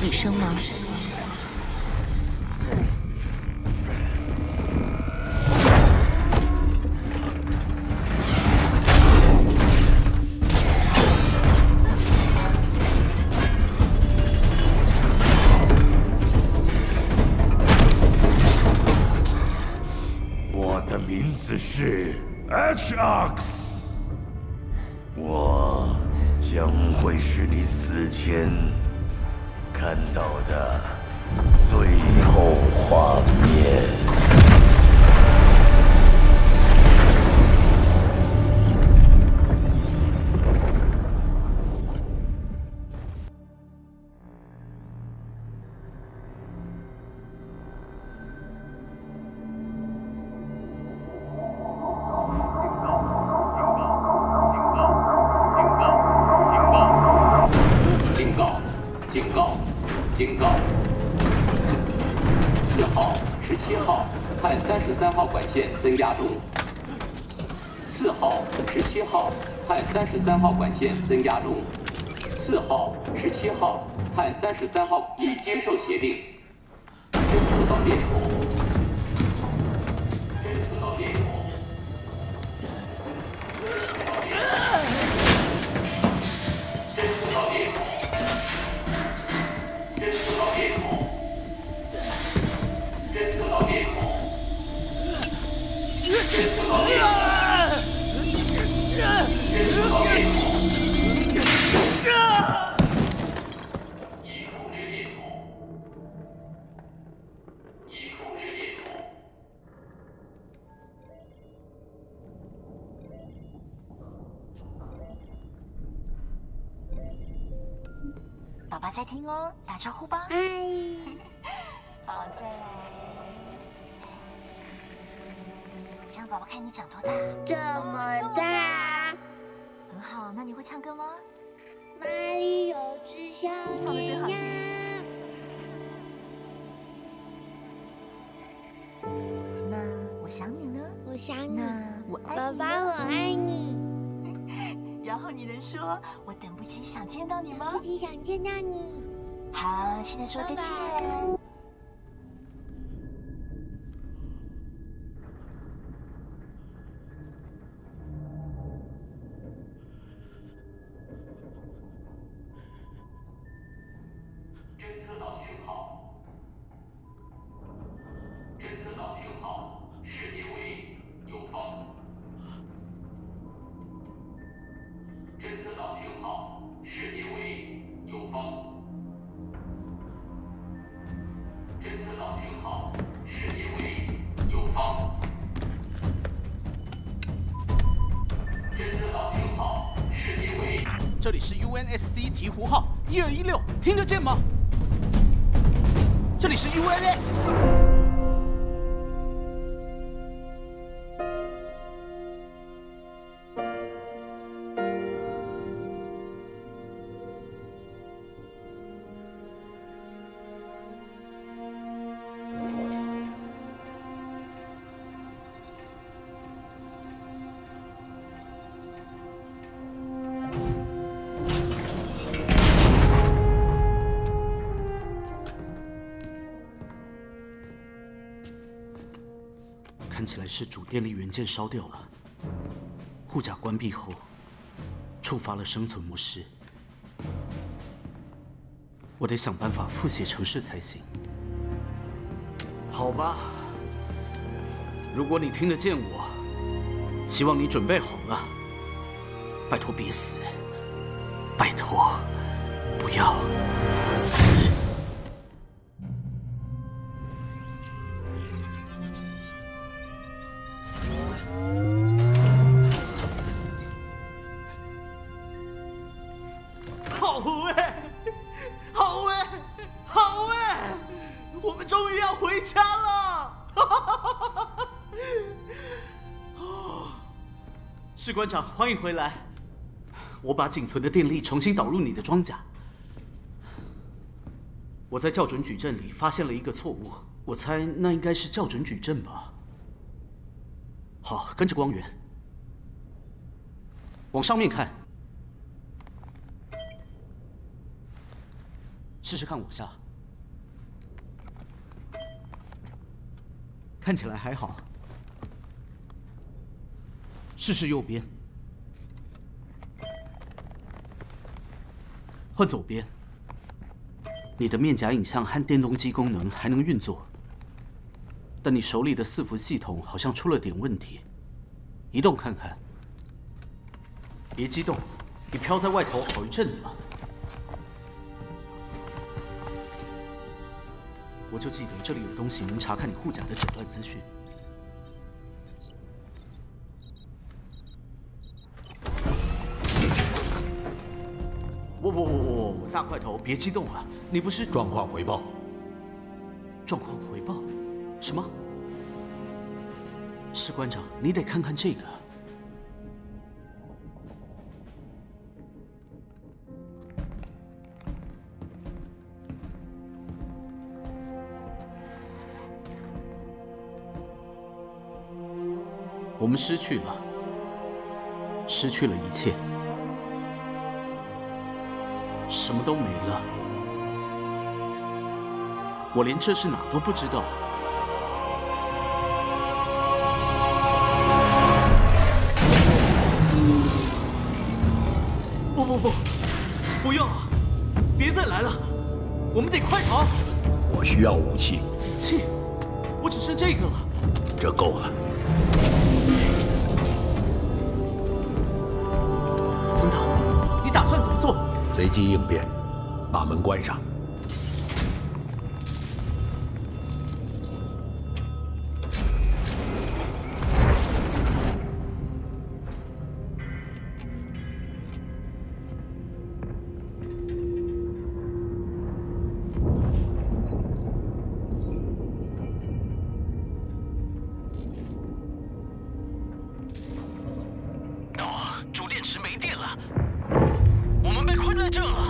一生吗？ 我的名字是 HX， 我将会是你死前看到的最后画面。 警告！4号、17号和33号管线增压中。4号、17号和33号管线增压中。4号、17号和33号已接受协定。侦测到裂口。侦测到裂口。 爸爸在听哦，打招呼吧。 嗨， 好，再来，让爸爸看你长多大。 这么大。 很好，那你会唱歌吗？ 哪里有只小唱得真好听。那我想你呢？ 我想你。 那我爱你。 爸爸，我爱你。 然后你能说“我等不及想见到你”吗？ 不及想见到你。 好，现在说再见。 侦测到讯号。侦测到讯号，识别为右方。侦测到讯号，识别为右方。侦测到讯号，识别为右方。侦测到讯号，识别为。 这里是 UNSC 鹈鹕号1216，听得见吗？这里是 UNS。 看起来是主电力元件烧掉了，护甲关闭后，触发了生存模式。我得想办法复写程式才行。好吧，如果你听得见我，希望你准备好了。拜托别死，拜托不要死。 士官长，欢迎回来。我把仅存的电力重新导入你的装甲。我在校准矩阵里发现了一个错误，我猜那应该是校准矩阵吧。好，跟着光源，往上面看。 试试看往下。看起来还好。试试右边。换左边。你的面颊影像和电动机功能还能运作，但你手里的伺服系统好像出了点问题。移动看看。别激动，你飘在外头好一阵子了。我就记得这里有东西能查看你护甲的诊断资讯。我大块头，别激动啊！你不是状况回报？ 状况回报？什么？士官长，你得看看这个。我们失去了一切，什么都没了。我连这是哪都不知道。不要！别再来了，我们得快逃！ 我需要武器。 武器？我只剩这个了。 这够了。 等等，你打算怎么做？ 随机应变，把门关上。 主电池没电了，我们被困在这了。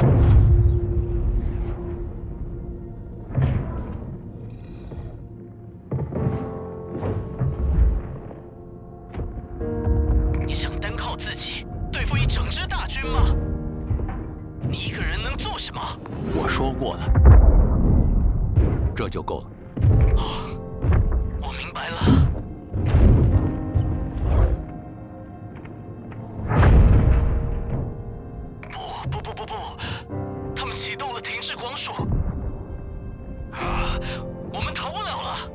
你想单靠自己对付一整支大军吗？你一个人能做什么？ 我说过了，这就够了。 哦，我明白了。他们启动了停滞光束，我们逃不了了。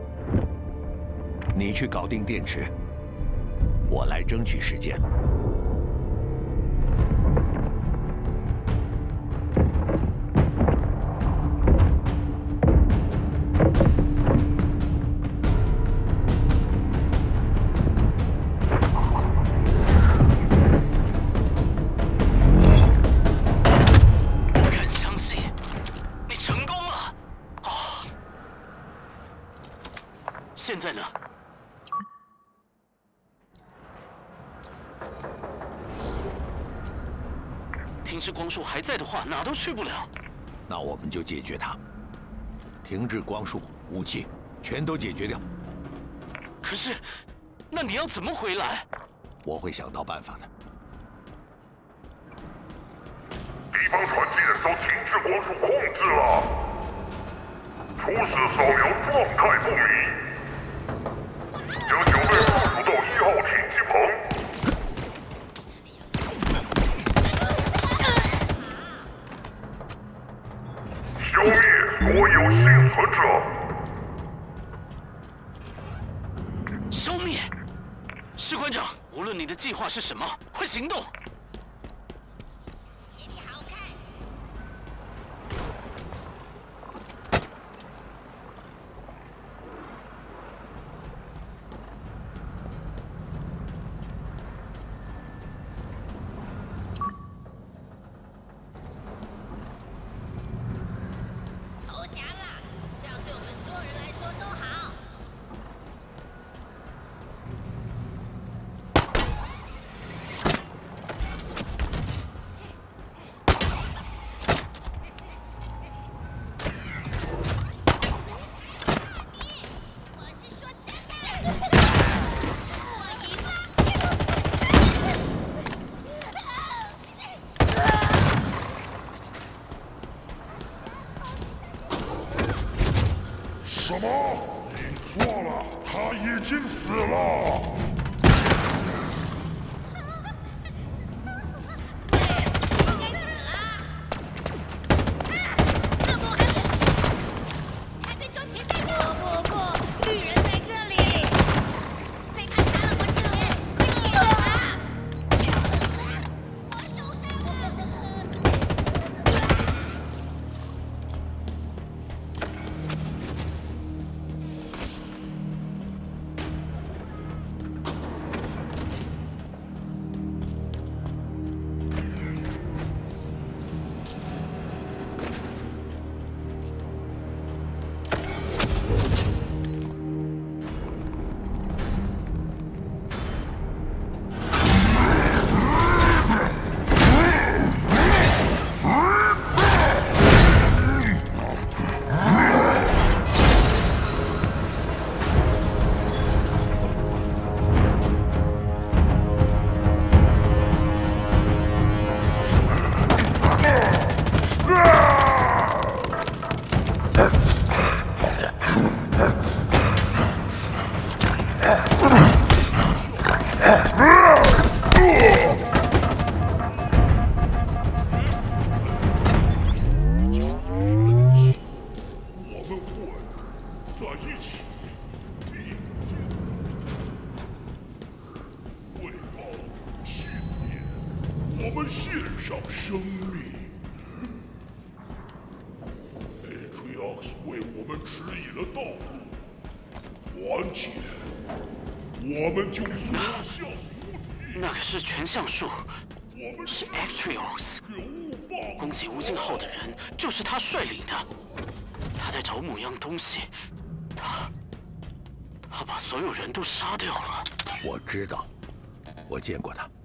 你去搞定电池，我来争取时间。 现在呢？停滞光束还在的话，哪都去不了。 那我们就解决它。停滞光束、武器全都解决掉。 可是，那你要怎么回来？ 我会想到办法的。 敌方船舰受停滞光束控制了，初始扫描状态不明。将小队部署到1号停机棚，消灭所有幸存者。 消灭？士官长，无论你的计划是什么，快行动！ 他已经死了。我们献上生命。Atriox 为我们指引了道路，完结，我们就所向无敌。 那可是全像术，是 Atriox。攻击无尽号的人就是他率领的。他在找某样东西，他把所有人都杀掉了。 我知道，我见过他。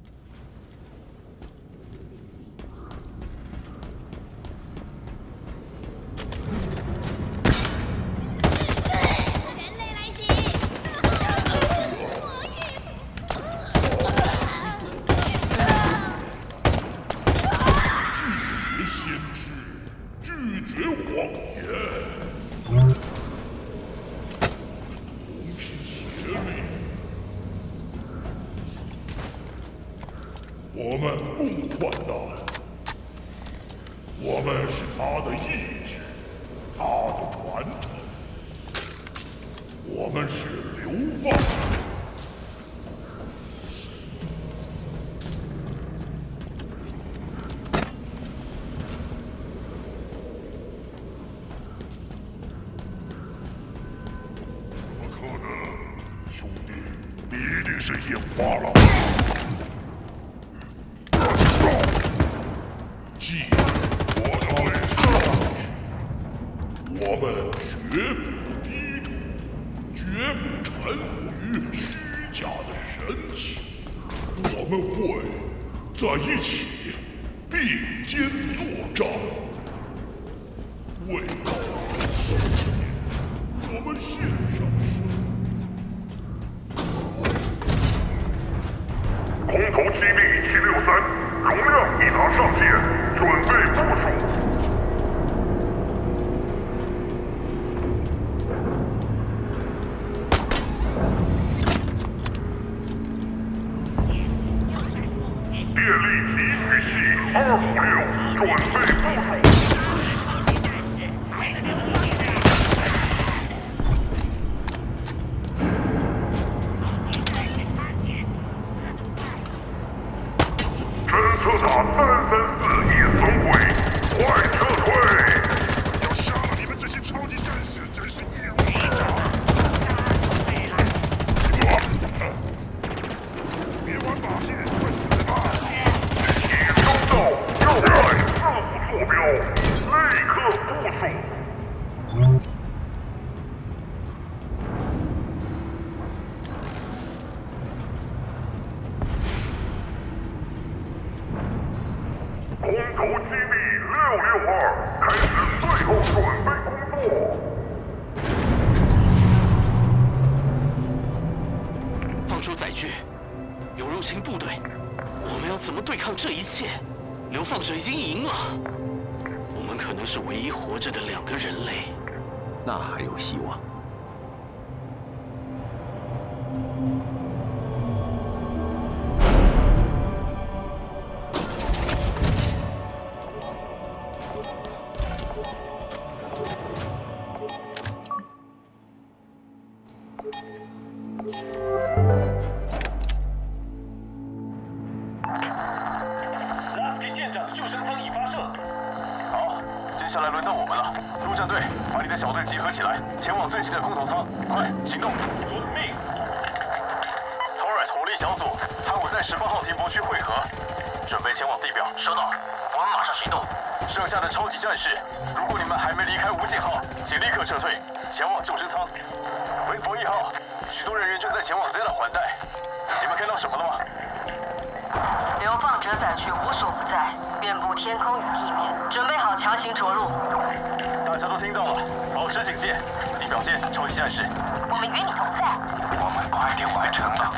我们共患难，我们是他的意志，他的传承，我们是流放。怎么可能，兄弟，你一定是眼花了。 记住我的位置，我们绝不低头，绝不臣服于虚假的神奇。我们会在一起并肩作战，为了世界，我们献上生命。空投基地763，容量一堂上线。 准备部署。电力提取器256，准备部署。侦测塔334已损毁，快撤退！要杀了你们这些超级战士，真是一如一掌。别玩把戏，快死吧！已收到，要害4户坐标，立刻部署。 空投基地662，开始最后准备工作。 放出载具，有入侵部队，我们要怎么对抗这一切？流放者已经赢了，我们可能是唯一活着的2个人类。 那还有希望。 拉斯基舰长的救生舱已发射。好，接下来轮到我们了。陆战队，把你的小队集合起来，前往最近的空投舱，快行动！遵命。Torres 火力小组和我在18号停泊区汇合，准备前往地表。收到，我们马上行动。剩下的超级战士，如果你们还没离开无尽号，请立刻撤退，前往救生舱。微博1号，许多人员正在前往 Zeta 环带，你们看到什么了吗？ 流放者载群无所不在，遍布天空与地面，准备好强行着陆。 大家都听到了，保持警戒。地表见，超级战士。 我们与你同在。 我们快点完成吧。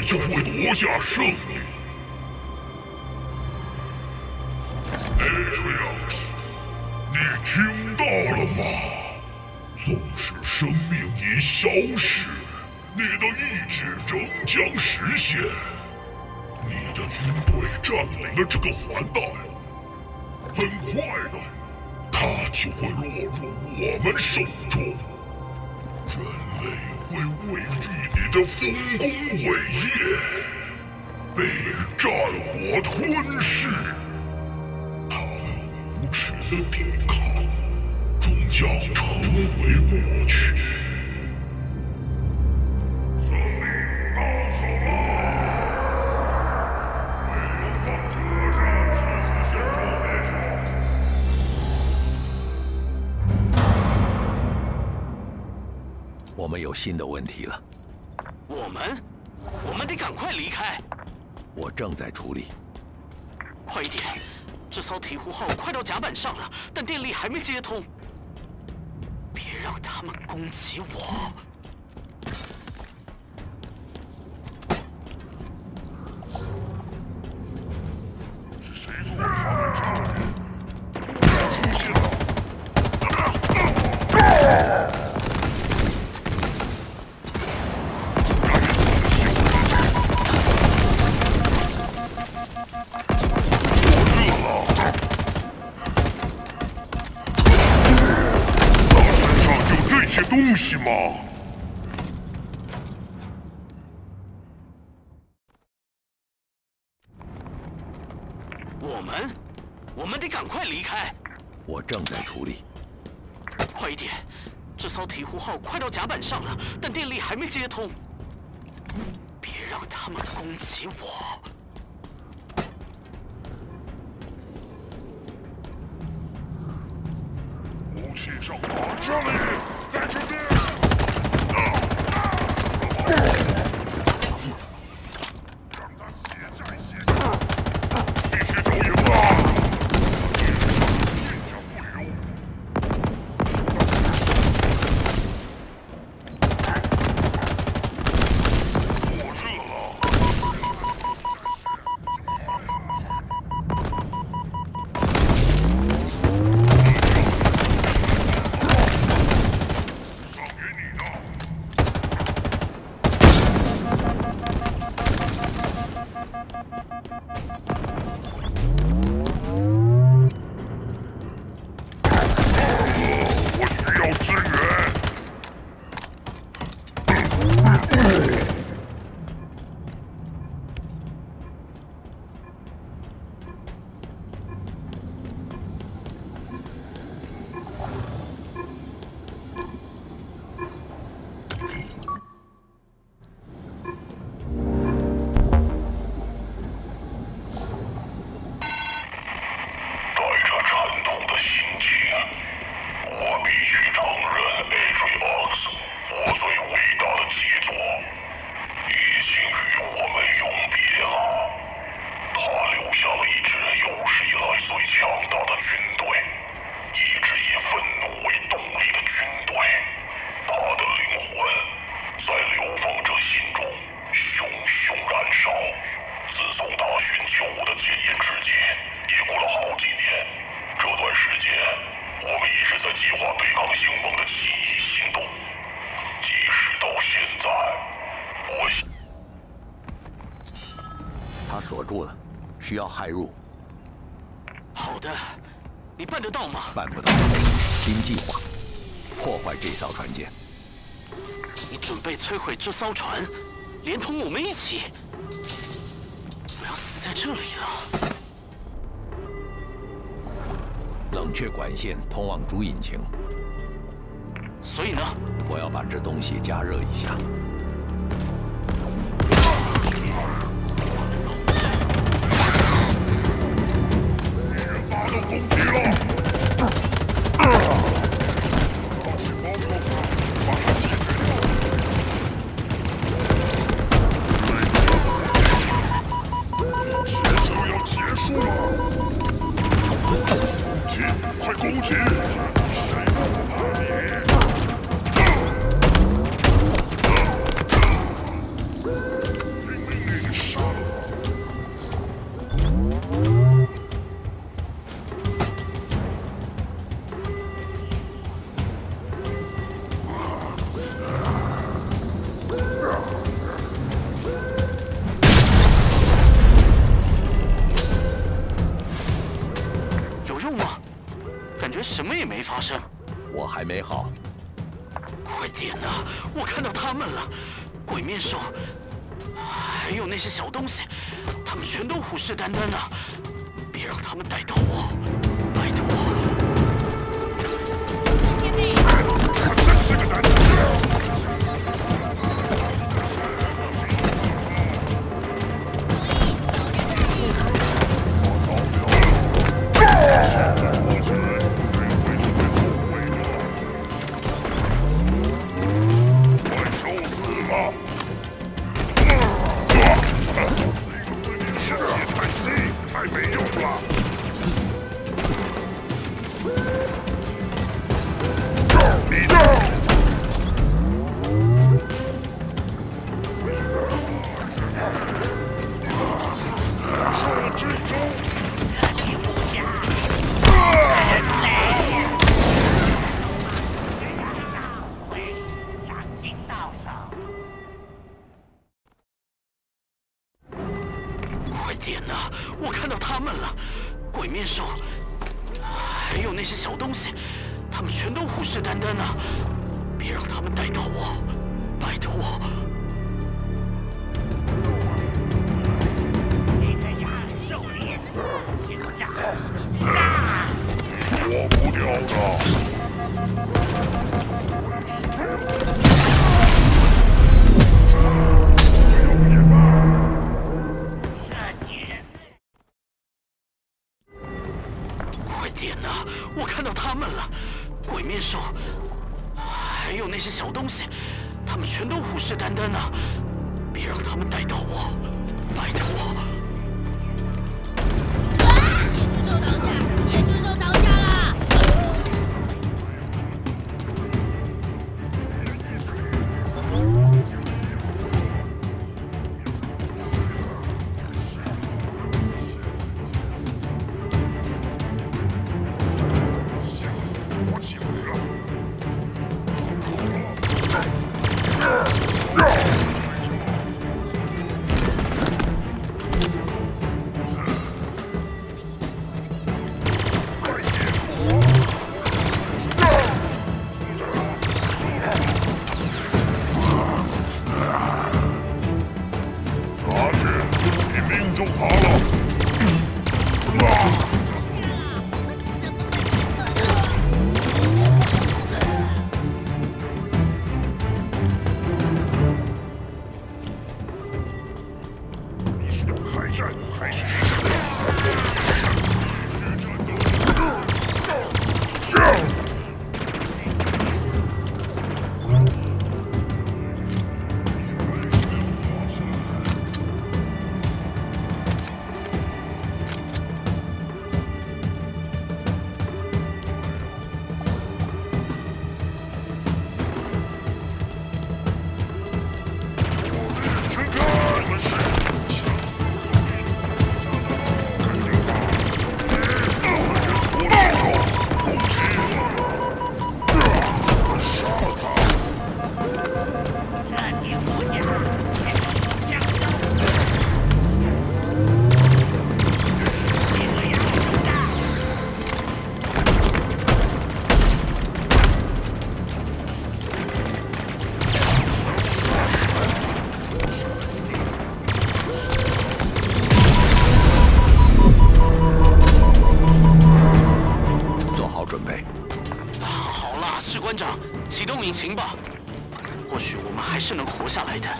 就会夺下胜利。Atriox， 你听到了吗？纵使生命已消逝，你的意志仍将实现。你的军队占领了这个环带，很快的，它就会落入我们手中。人类会畏惧你的丰功伟业，被战火吞噬。他们无耻的抵抗，终将成为过去。胜利到手了！为流放者战，誓死献出Atriox。 我们有新的问题了。 我们得赶快离开。 我正在处理。 快一点！这艘鹈鹕号快到甲板上了，但电力还没接通。别让他们攻击我！ 是谁做的他在这里？不要出现了！该死的小人！他身上就这些东西吗？ 我们得赶快离开。 我正在处理。 快一点！这艘鹈鹕号快到甲板上了，但电力还没接通。别让他们攻击我！ 武器上塔这里，在这边。让他血债血偿，必须找赢了！一脚不留。过热了。赏给你的。我需要支援。带着沉痛的心情，我必须承认 Atriox 我最伟大的杰作已经与我们永别了。他留下了一支有史以来最强大的军队，一支以愤怒为动力的军队。他的灵魂在流放者心中熊熊燃烧。自从他寻求我的谏言至今，也过了好几年。这段时间，我们一直在计划对抗星盟的起义行动。即使到现在， 他锁住了，需要骇入。 好的，你办得到吗？ 办不到。新计划，破坏这艘船舰。 你准备摧毁这艘船，连同我们一起？我要死在这里了。 冷却管线通往主引擎。 所以呢？ 我要把这东西加热一下。 敌人发动攻击了！靠近包窗，把它解决掉。决就要结束了。攻击，快攻击！谁不怕你？命令什么也没发生。 我还没好。 快点啊！我看到他们了，鬼面兽，还有那些小东西，他们全都虎视眈眈啊！别让他们逮到我，拜托！ 他真是个胆小鬼！ 快点啊！我看到他们了，鬼面兽，还有那些小东西，他们全都虎视眈眈啊！别让他们逮到我，拜托！ 一个亚兽猎，现在躲不掉的。 快点啊！我看到他们了，鬼面兽，还有那些小东西，他们全都虎视眈眈啊！别让他们逮到我，拜托！ 野猪兽倒下了！ 我起来了。阿雪，你命中好了。 你是要开战，还是只是类似？继续战斗！去看我们是。 士官长，启动引擎吧，或许我们还是能活下来的。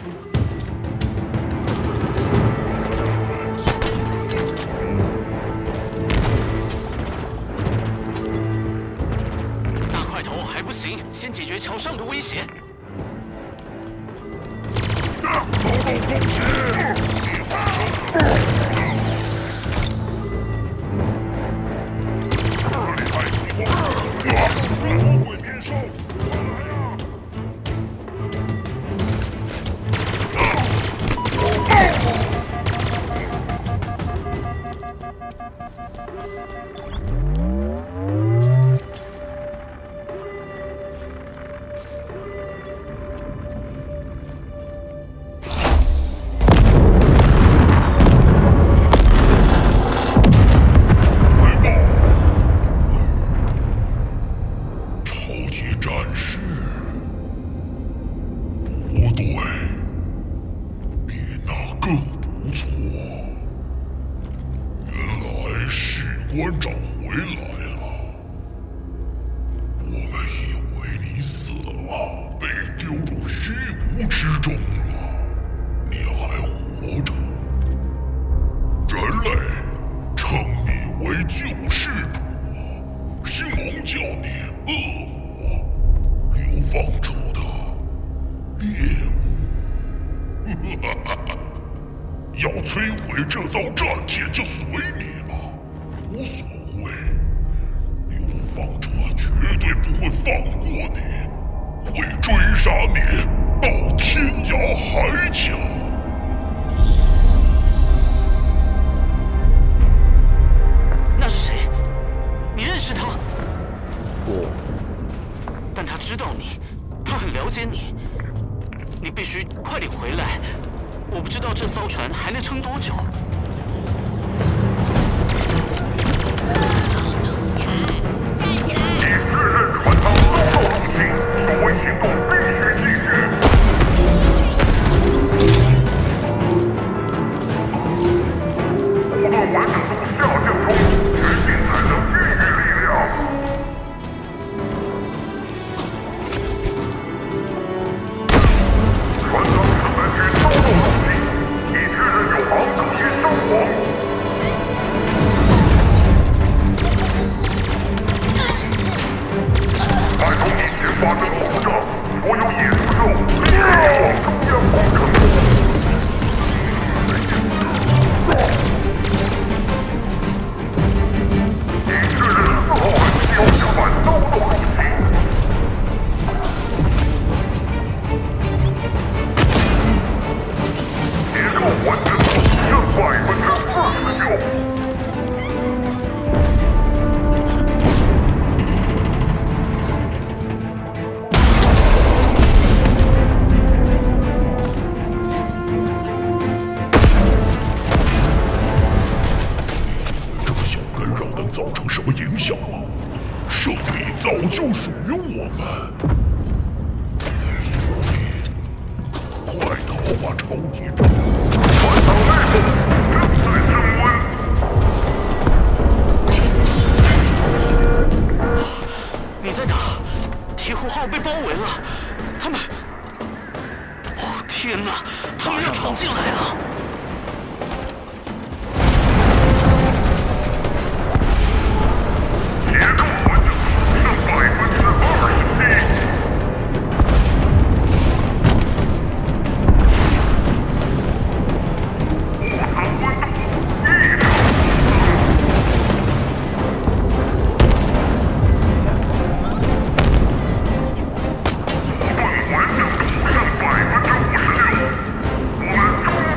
大块头还不行，先解决桥上的威胁。 遭到攻击，你还手。这里太恐慌了，魔鬼面兽，快来呀！ 大馆长回来了。我们以为你死了，被丢入虚无之中了，你还活着。人类称你为救世主，星盟叫你恶魔，流放者的猎物。要摧毁这艘战舰就随你了，无所谓。流放者绝对不会放过你，会追杀你到天涯海角。 那是谁？你认识他？不。但他知道你，他很了解你。你必须快点回来。我不知道这艘船还能撑多久。 站起来！你自认船舱遭到入侵，守卫行动必须继续。速度完成度下降中，决定才能孕育力量。船舱承载区遭到入侵，已确认有航等于伤亡。拜托你先发生轰炸，所有野兽兽立即往中央攻城。已确认4号海标志板遭到入侵。结构完成度剩29%。这么小干扰能造成什么影响吗？胜利早就属于我们，所以快逃吧，超级长！船舱内部正在升温。 你在哪？铁虎号被包围了，他们……哦天哪！他们要闯进来了！ 结构完成度剩27%。雾层温度异常无盾完成度剩56%。我们终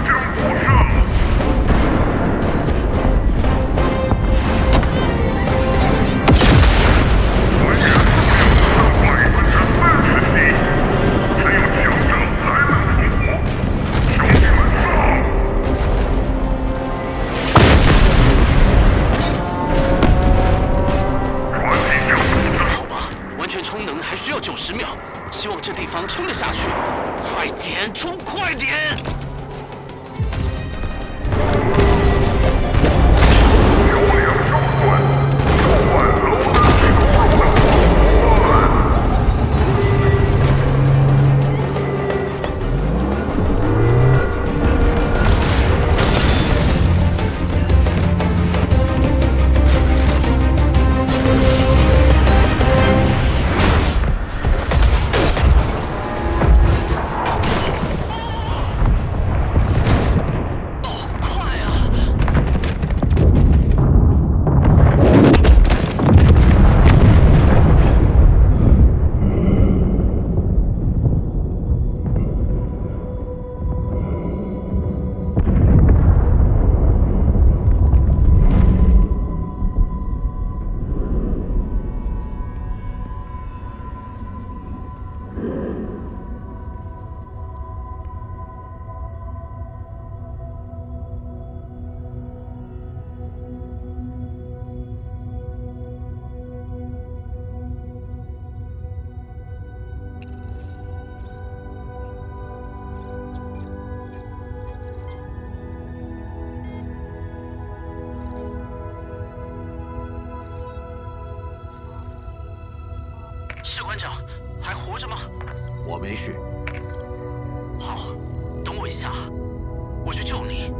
士官长，还活着吗？ 我没事。 好，等我一下，我去救你。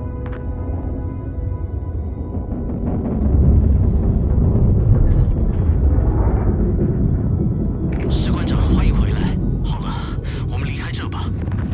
士官长，欢迎回来。好了，我们离开这吧。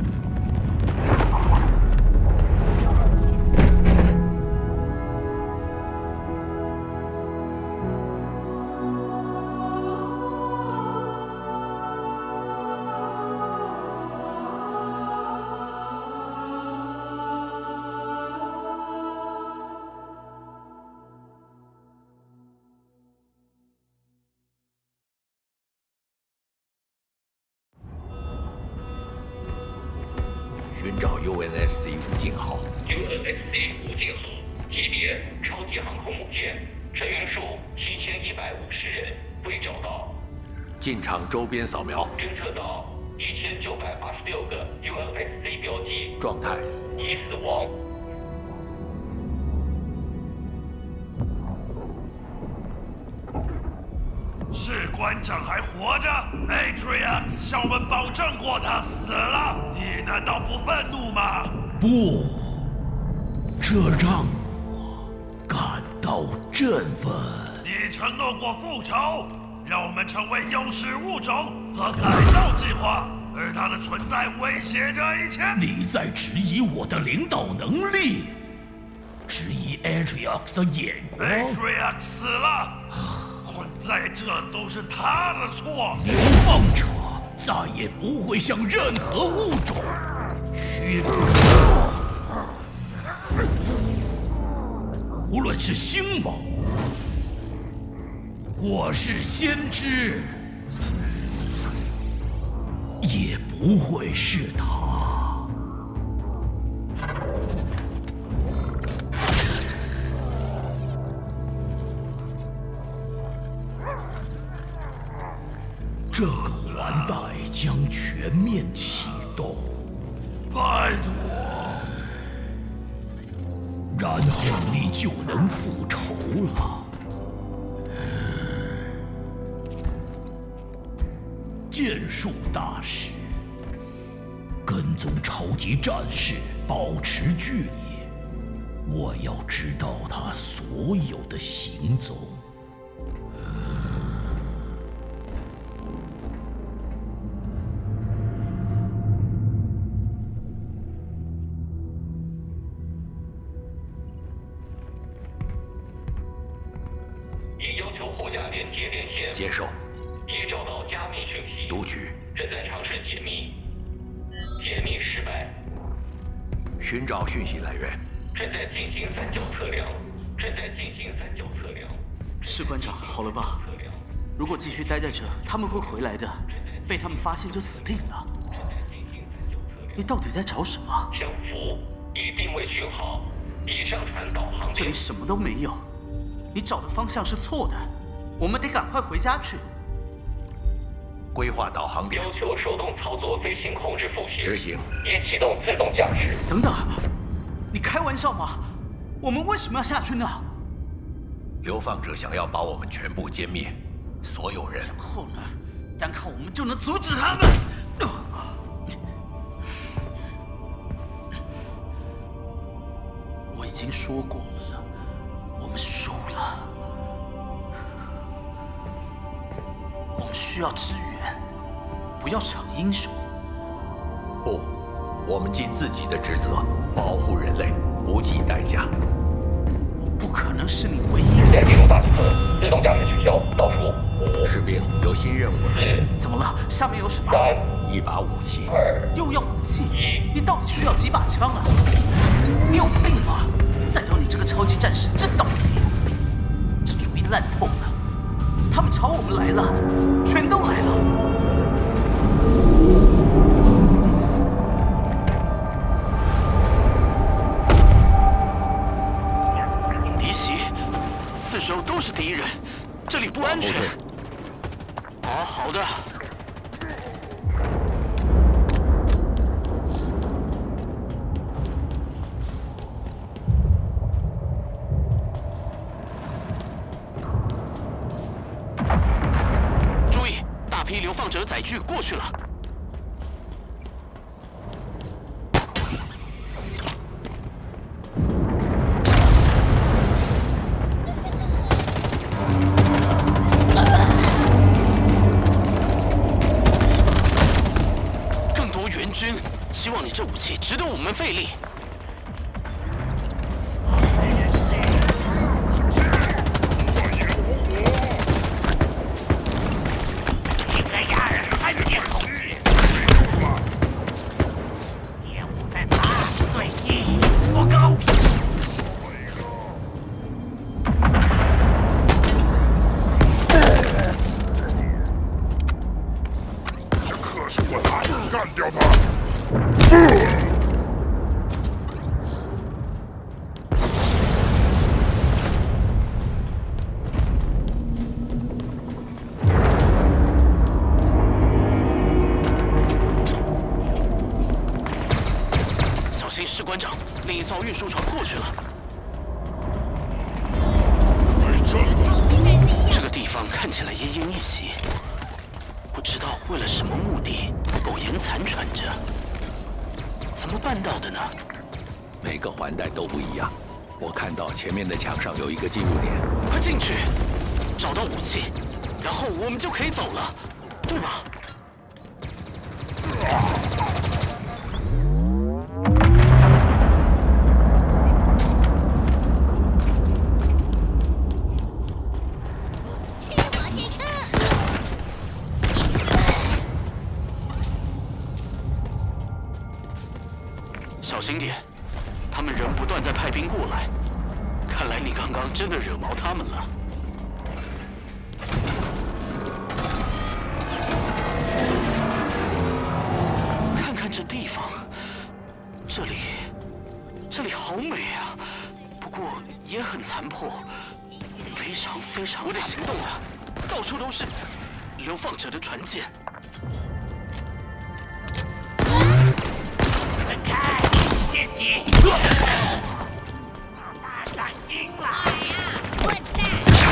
寻找 UNSC 无尽号。 UNSC 无尽号，级别超级航空母舰，成员数7150人，未找到。 进场周边扫描， 侦测到1986个 UNSC 标记， 状态已死亡。 士官长还活着 ，Atriox 向我们保证过他死了，你难道不愤怒吗？ 不，这让我感到振奋。 你承诺过复仇，让我们成为优势物种和改造计划，而它的存在威胁着一切。 你在质疑我的领导能力，质疑 Atriox 的眼光。 Atriox 死了。混在这都是他的错。 流放者再也不会向任何物种屈服。无论是星盟，或是先知，也不会是他。这个环带将全面启动， 拜托， 然后你就能复仇了。剑术大师，跟踪超级战士，保持距离。我要知道他所有的行踪。 接受。 已找到加密讯息。 读取。 正在尝试解密。解密失败。 寻找讯息来源。 正在进行三角测量。 士官长，好了吧？如果继续待在这，他们会回来的。被他们发现就死定了。你到底在找什么？ 相符，已定位讯号，已上传导航。 这里什么都没有，你找的方向是错的。我们得赶快回家去。 规划导航点。 要求手动操作飞行控制副线。 执行。 已启动自动驾驶。 等等，你开玩笑吗？我们为什么要下去呢？ 流放者想要把我们全部歼灭，所有人。 然后呢？单靠我们就能阻止他们？我已经说过了，我们输了。我们需要支援，不要逞英雄。 不，我们尽自己的职责，保护人类，不计代价。 我不可能是你唯一的。 在进入大气层，自动驾驶取消，倒数5。 士兵，有新任务了。 4。 怎么了？下面有什么 3。 一把武器。 2。 又要武器 1。 你到底需要几把枪啊？你有病吗？再到你这个超级战士真倒霉，这主意烂透了。他们朝我们来了，全都来了。敌袭，四周都是敌人，这里不安全。好的。 批流放者载具过去了。更多援军，希望你这武器值得我们费力。 士官长，另一艘运输船过去了。这个地方看起来奄奄一息，不知道为了什么目的，苟延残喘着。怎么办到的呢？ 每个环带都不一样。我看到前面的墙上有一个进入点， 快进去，找到武器，然后我们就可以走了，对吧？ 小心点，他们人不断在派兵过来，看来你刚刚真的惹毛他们了。看看这地方，这里好美啊，不过也很残破，非常我得行动了，到处都是流放者的船舰。 陷阱！大闪进来呀！混蛋！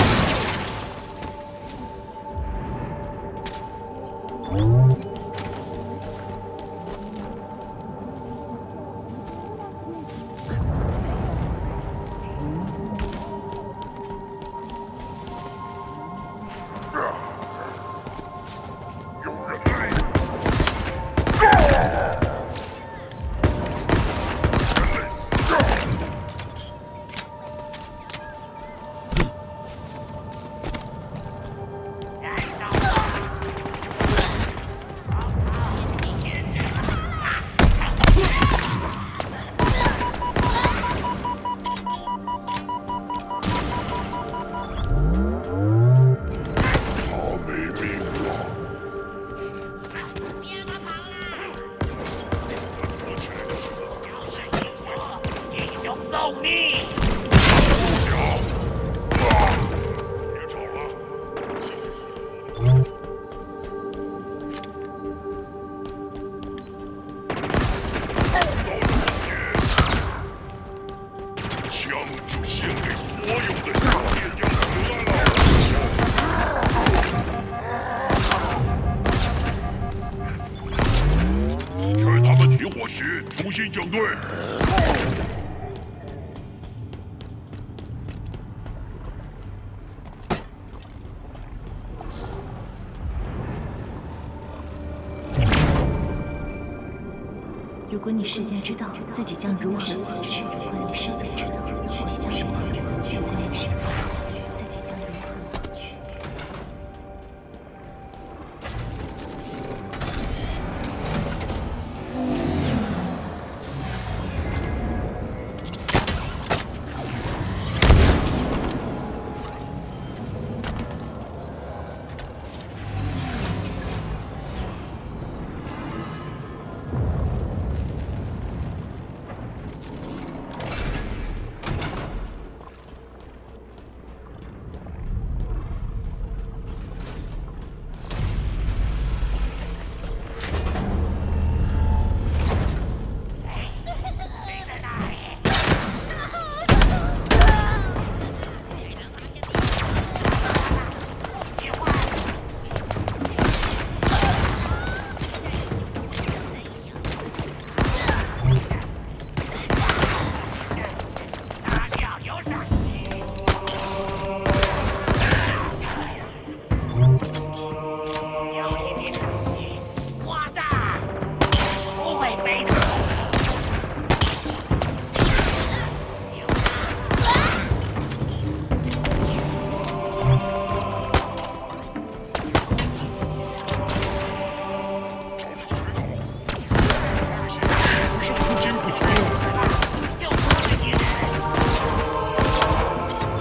有人来！ 送你！ 别吵了。枪就献给所有的少年养和了。趁他们停火时，重新整队。 如果你事先知道自己将如何死去，如果你事先知道自己将如何死去，自己将如何死去，自己将如何死去。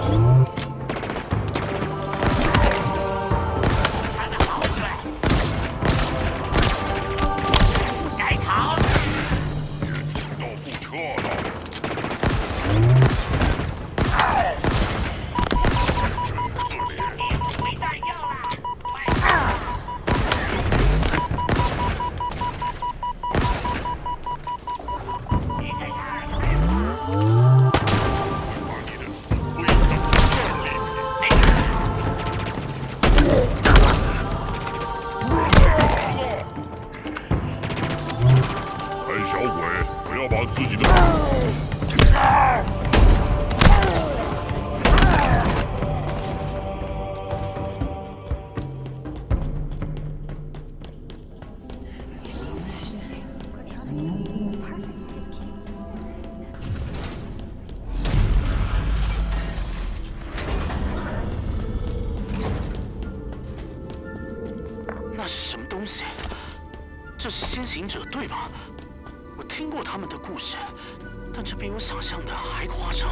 那是什么东西？这是先行者，对吗？我听过他们的故事，但这比我想象的还夸张。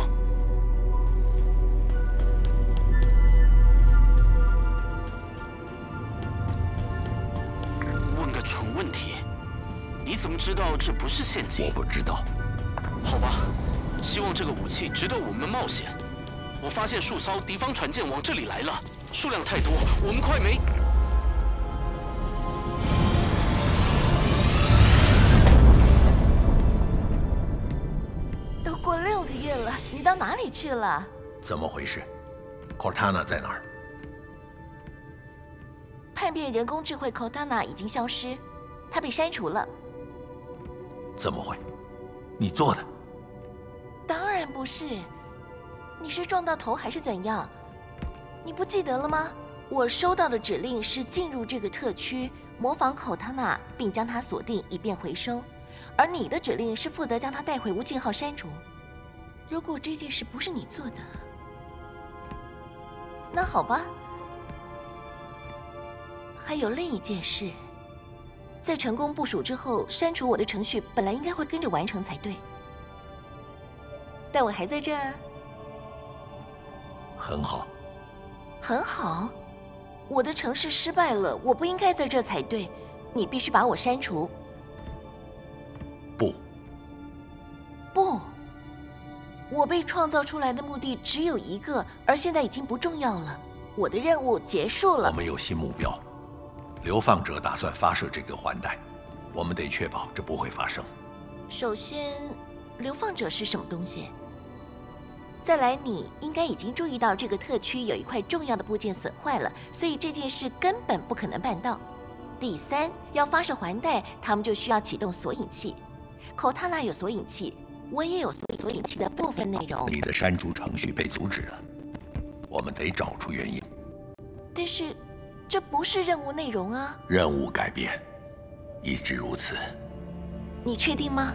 问个蠢问题，你怎么知道这不是陷阱？ 我不知道。 好吧，希望这个武器值得我们冒险。我发现数艘敌方船舰往这里来了，数量太多，我们快没。 过6个月了，你到哪里去了？ 怎么回事 ？Cortana 在哪儿？ 叛变人工智慧 Cortana 已经消失，它被删除了。 怎么会？你做的？ 当然不是。你是撞到头还是怎样？你不记得了吗？我收到的指令是进入这个特区，模仿 Cortana， 并将它锁定以便回收。而你的指令是负责将它带回无尽号删除。 如果这件事不是你做的，那好吧。还有另一件事，在成功部署之后，删除我的程序本来应该会跟着完成才对，但我还在这儿。 很好， 很好。我的程式失败了，我不应该在这才对。你必须把我删除。 不。 不。 我被创造出来的目的只有一个，而现在已经不重要了。我的任务结束了。 我们有新目标，流放者打算发射这个环带，我们得确保这不会发生。 首先，流放者是什么东西？再来，你应该已经注意到这个特区有一块重要的部件损坏了，所以这件事根本不可能办到。第三，要发射环带，他们就需要启动索引器。Cortana有索引器。 我也有索引器的部分内容。 你的删除程序被阻止了，我们得找出原因。 但是，这不是任务内容啊！ 任务改变，一直如此。 你确定吗？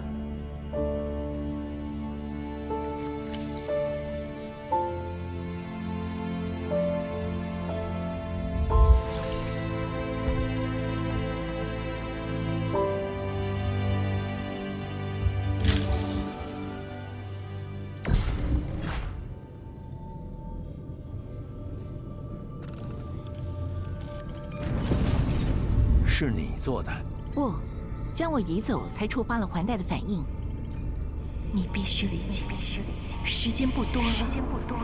是你做的？ 不，将我移走才触发了环带的反应。你必须理解，时间不多了。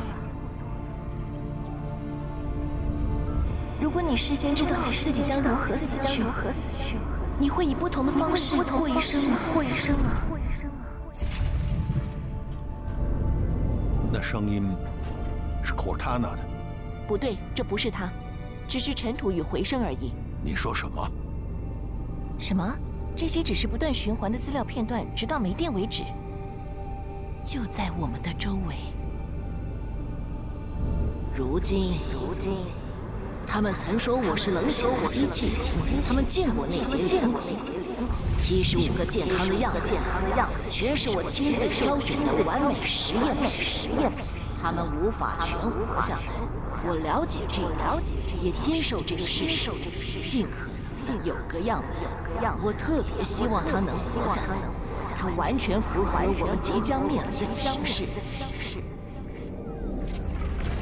如果你事先知道自己将如何死去，你会以不同的方式过一生吗？ 那声音是 Cortana 的？ 不对，这不是他，只是尘土与回声而已。 你说什么？ 什么？这些只是不断循环的资料片段，直到没电为止。就在我们的周围。如今，他们曾说我是冷血的机器，他们见过那些脸孔，75个健康的样本，全是我亲自挑选的完美实验品。他们无法全活下来，我了解这一点，也接受这个事实，尽可能的有个样本。 我特别希望他能活下来，他完全符合我们即将面临的形势。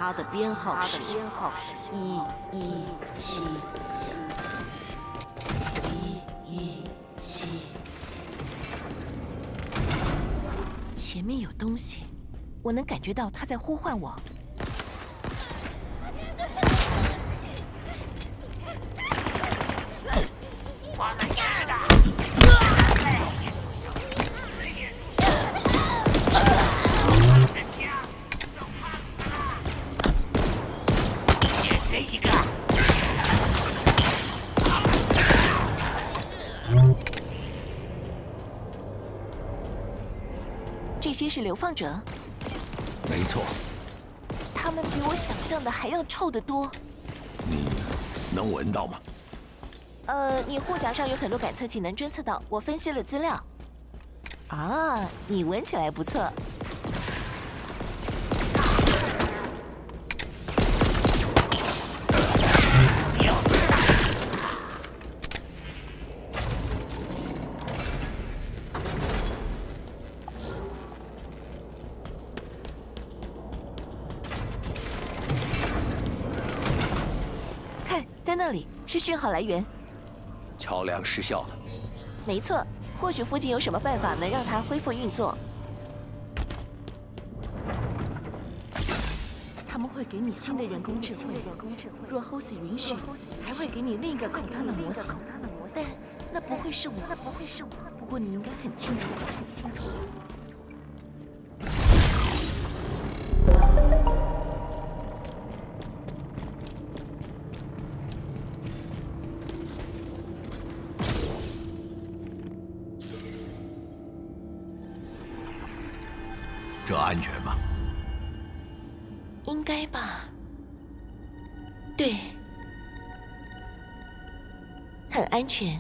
它的编号是117。117。前面有东西，我能感觉到它在呼唤我。这些是流放者？ 没错。 他们比我想象的还要臭得多。 你能闻到吗？ 你护甲上有很多感测器能侦测到，我分析了资料。啊，你闻起来不错。在那里是讯号来源， 桥梁失效了。 没错，或许附近有什么办法能让它恢复运作。他们会给你新的人工智慧，若 Hosi 允许，还会给你另一个口塔的模型，但那不会是我。不过你应该很清楚。 这安全吗？ 应该吧。对，很安全。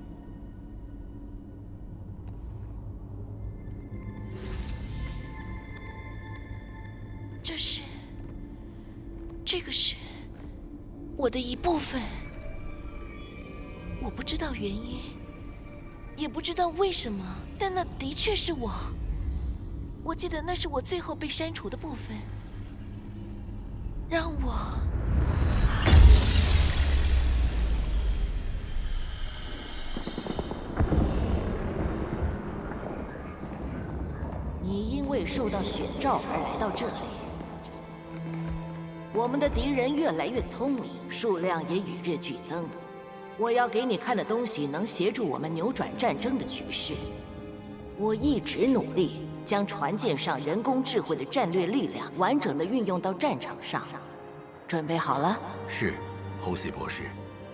这个是我的一部分。我不知道原因，也不知道为什么，但那的确是我。我记得那是我最后被删除的部分，让我……你因为受到选召而来到这里。我们的敌人越来越聪明，数量也与日俱增。我要给你看的东西能协助我们扭转战争的局势。我一直努力将船舰上人工智慧的战略力量完整地运用到战场上。准备好了？ 是，侯西博士。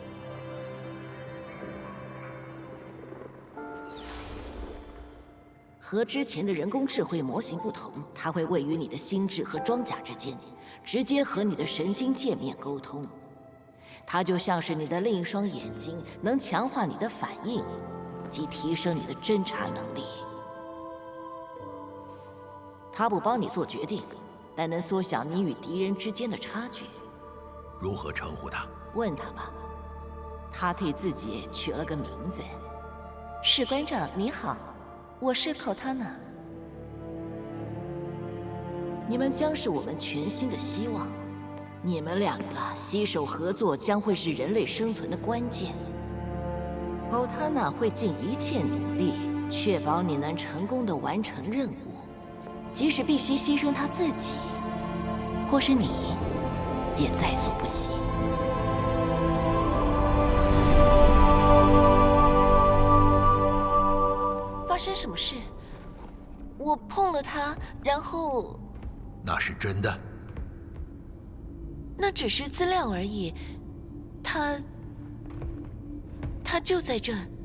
和之前的人工智慧模型不同，它会位于你的心智和装甲之间，直接和你的神经界面沟通。它就像是你的另一双眼睛，能强化你的反应，及提升你的侦察能力。它不帮你做决定，但能缩小你与敌人之间的差距。 如何称呼他？ 问他吧。他替自己取了个名字。士官长你好，我是口塔娜。你们将是我们全新的希望。你们两个携手合作将会是人类生存的关键。口塔娜会尽一切努力，确保你能成功地完成任务，即使必须牺牲他自己，或是你，也在所不惜。发生什么事？我碰了他，然后…… 那是真的？ 那只是资料而已。他就在这儿。